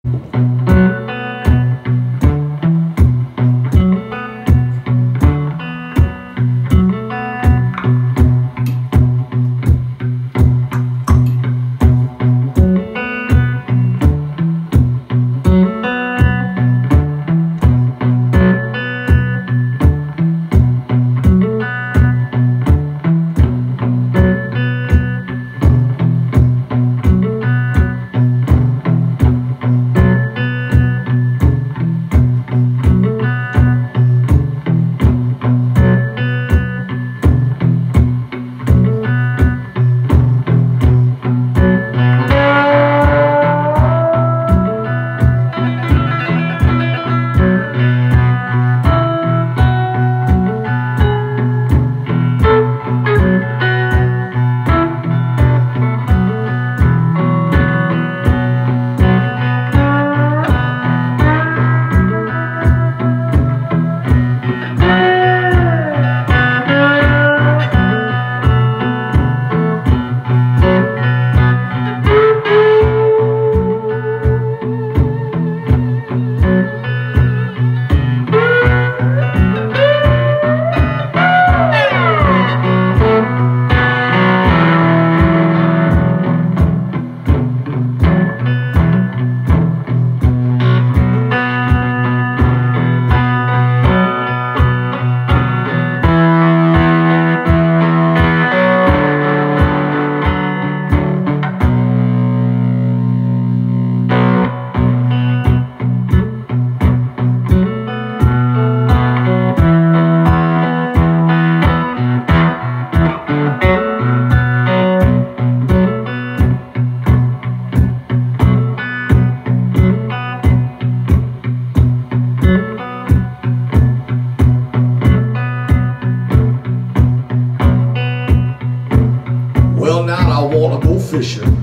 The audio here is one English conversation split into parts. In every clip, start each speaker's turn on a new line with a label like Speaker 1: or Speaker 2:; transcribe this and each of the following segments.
Speaker 1: fishing.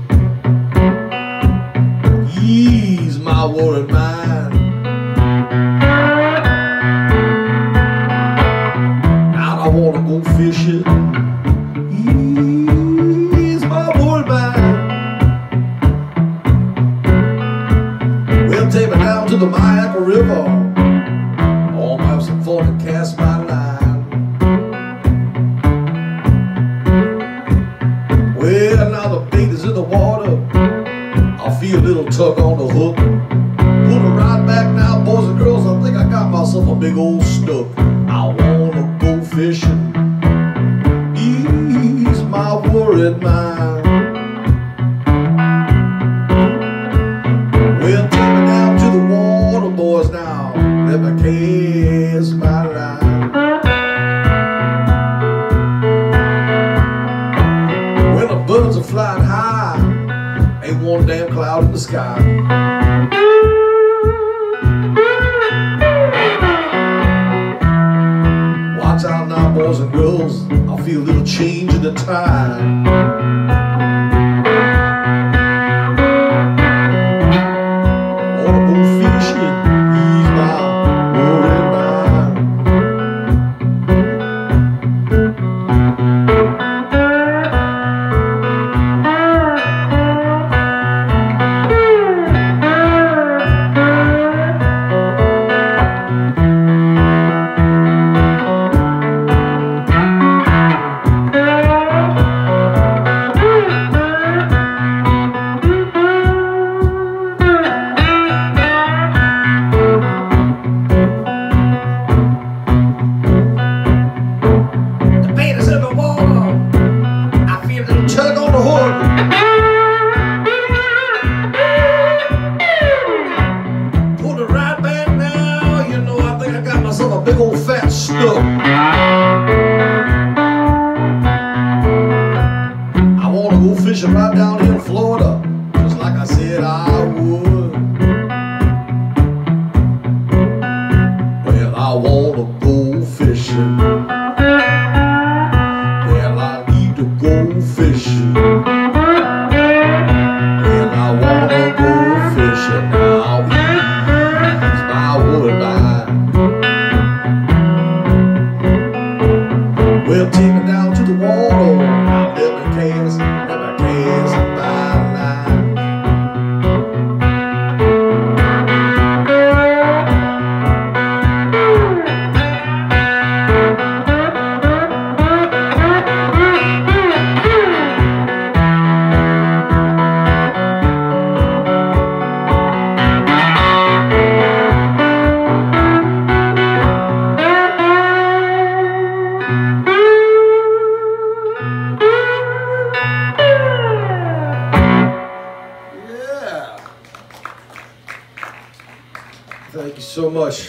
Speaker 1: Ease my worried mind. Now I wanna go fishing. Ease my worried mind. Well, take me down to the Myakka River. Oh, have some fun and cast my line. Well, now the bait is in the water. I feel a little tug on the hook. Put it right back now, boys and girls. I think I got myself a big old snook. I wanna go fishing. Ease my worried mind. Well, take me down to the water, boys, now. Let me cast my line. When the birds are flying high, ain't one damn cloud in the sky. Watch out now, boys and girls. I feel a little change in the tide. Big old fat Snook. I wanna go fishing right down here in Florida, just like I said I would. Well, I wanna go fishing. Well, I need to go fishing. Well, I wanna go fishing now. Ease my worried mind. Well, take me down to the water. Let me cast my line. so much.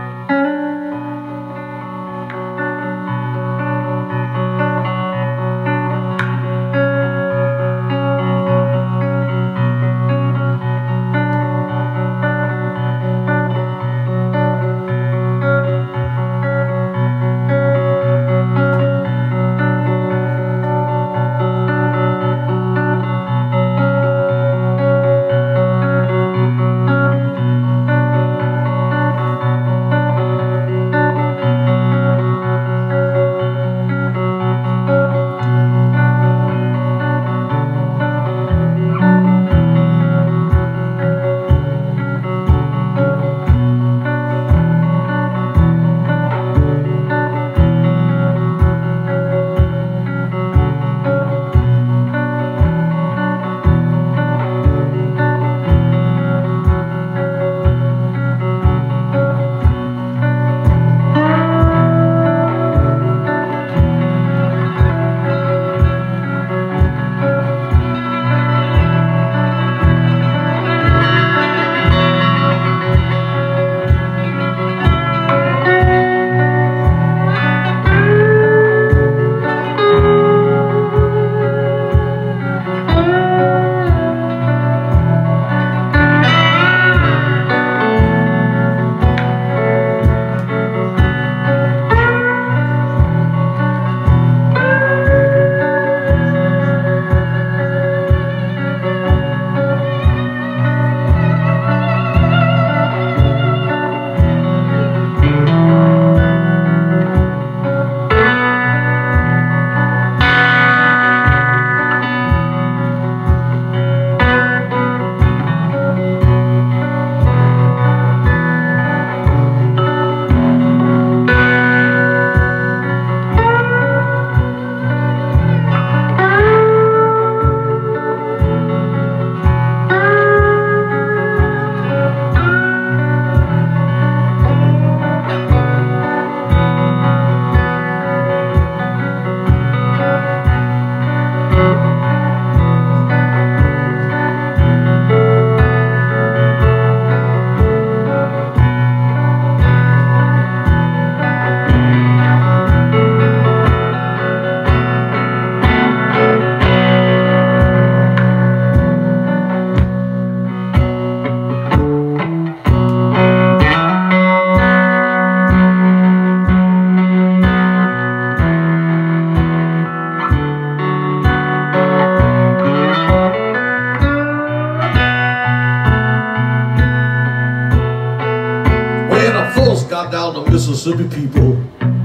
Speaker 1: Down the Mississippi people.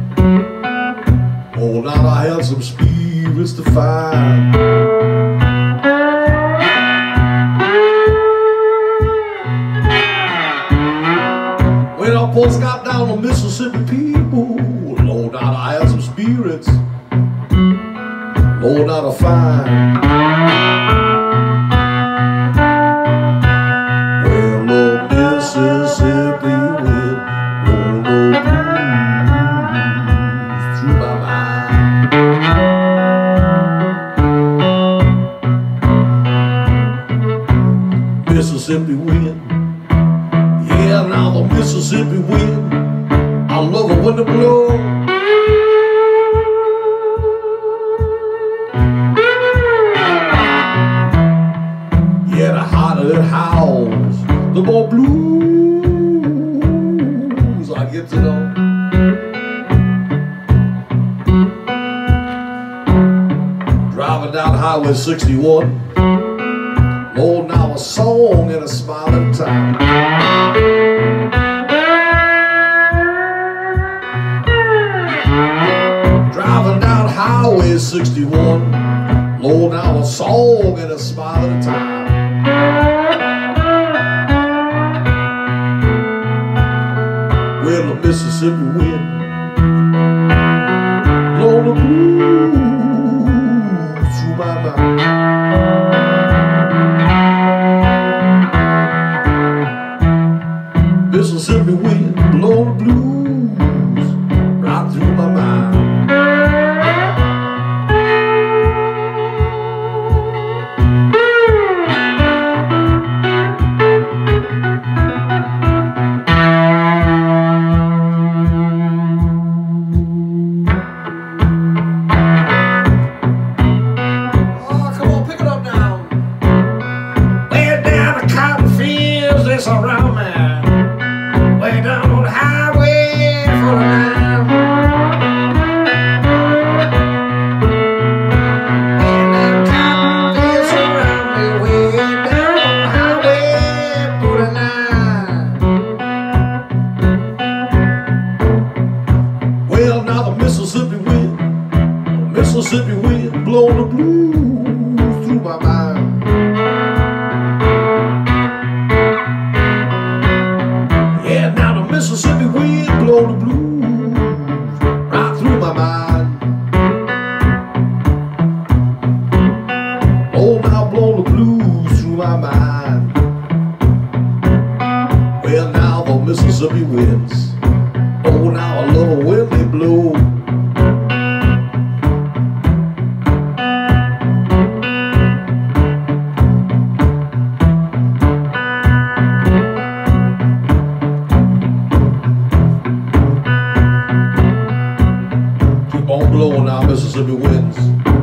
Speaker 1: Oh, now I had some spirits to find. When I first got down the Mississippi people, Lord, now I had some spirits. Lord, now to find. Well, the Mississippi wind Mississippi wind, yeah, now the Mississippi wind, I love it when it blows. Yeah, the harder it howls, the more blues I get to know. Driving down Highway 61, oh, now a song and a smile at a time. Driving down Highway 61, oh, now a song and a smile at a time. Well, the Mississippi wind, blow the blues through my mind. Mississippi wind, blow the blues right through my mind. blow the blues through my mind. Yeah, now the Mississippi wind blow the blues right through my mind. Oh, now blow the blues through my mind. Well, now the Mississippi winds. Oh, now I love it when they blow. Keep on blowing now, Mississippi winds.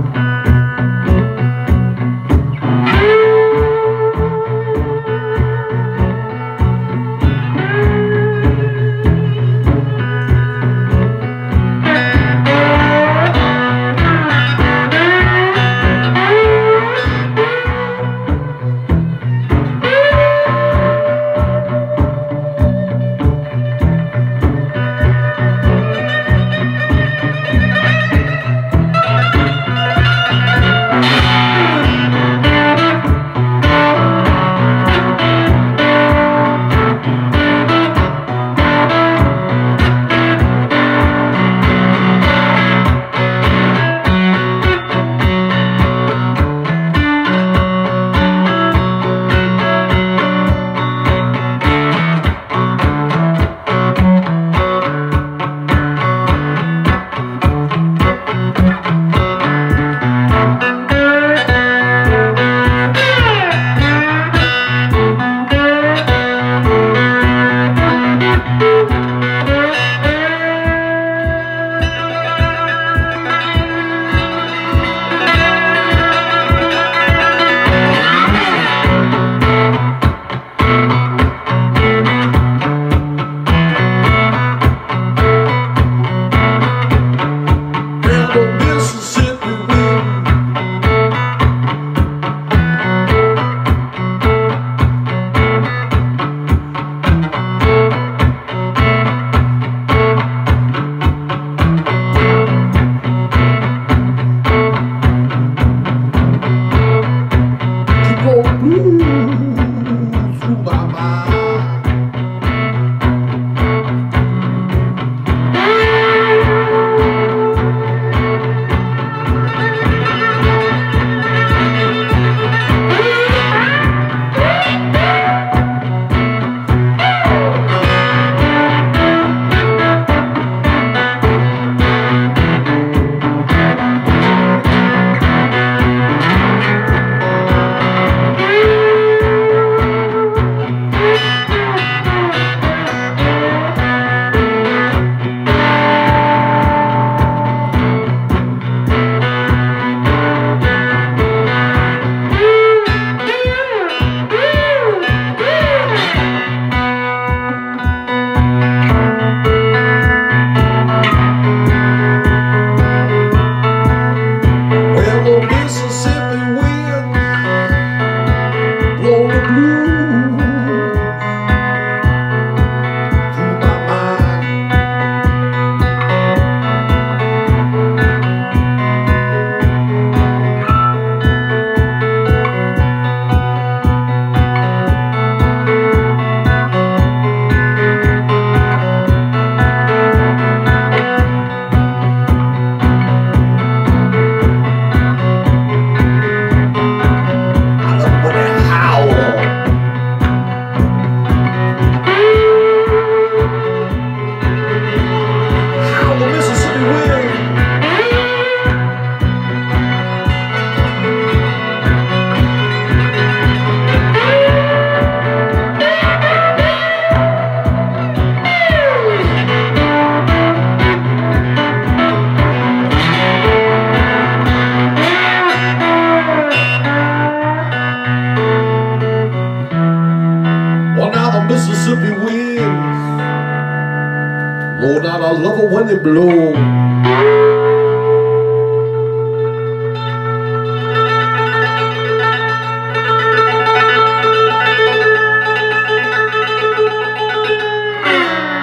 Speaker 1: Lord, I love it when they blow.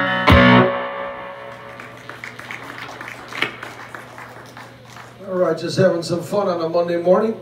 Speaker 1: All right, just just having some fun on a Monday morning.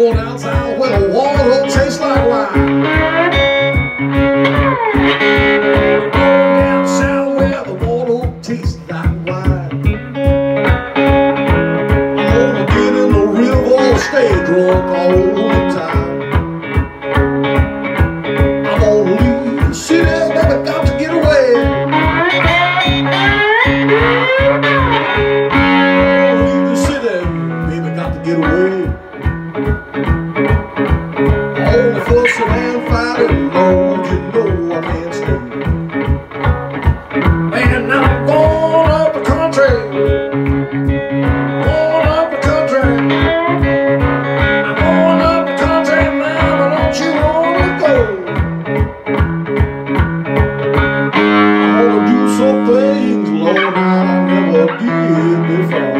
Speaker 1: going down south where the water tastes like wine. Going down south where the water tastes like wine. I'm gonna get in the river, stay drunk all the time. I'm gonna leave the city, never got to get away. Leave the city, baby, got to get away. All the fussing and fighting, Lord, you know I can't stay. Man, I'm going up the country, going up the country. I'm going up the country, mama, don't you wanna go? I wanna do some things, Lord, I never did before.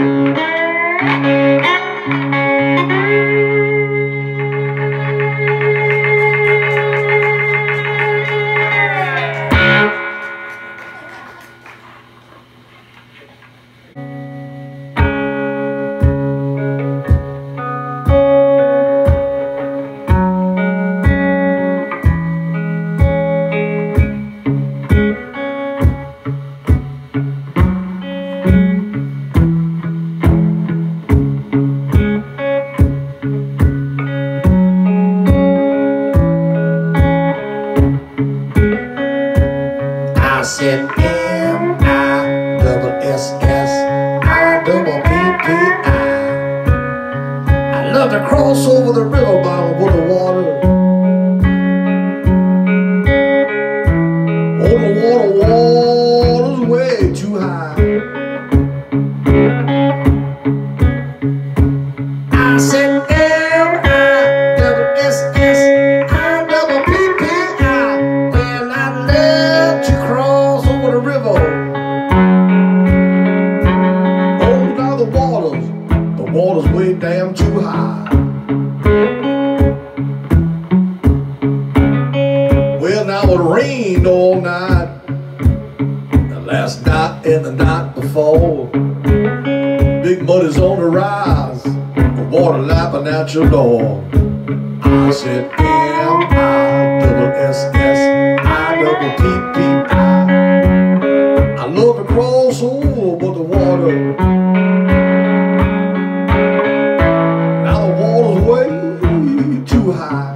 Speaker 1: I said M-I-S-S-I-P-P-I. I love to cross over the river bound with the water. Oh, the water's way too high. I said M-I-S-S-I-P-P-I. Well, I'd love to cross over the river. Oh, now the water's way damn too high. Well, now it rained all night, the last night and the night before. Big mud is on the rise, the water lapping at your door. I said M-I-S-S-I-P-P-I. I love to cross over, but the water, now the water's way too high.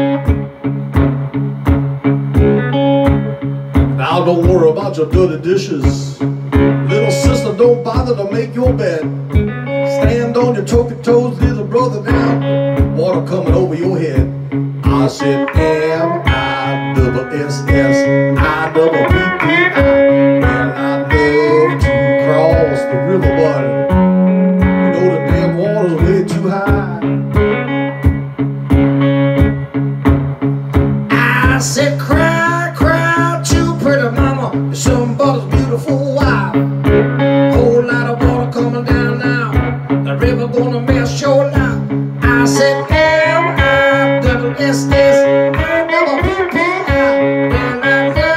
Speaker 1: Now don't worry about your dirty dishes. Little sister, don't bother to make your bed. Stand on your toky toes, little brother, now. Water coming over your head. I said M-I-S-S-I-P-P-I. And I love to cross the river, but you know the damn water's way too high. I said cry, cry, too pretty mama, you're somebody's beautiful wife. Whole lot of water coming down now, the river gonna mess your life. I said M-I-S-S-I-P-P-I. And I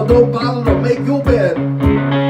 Speaker 1: don't bother to make your bed.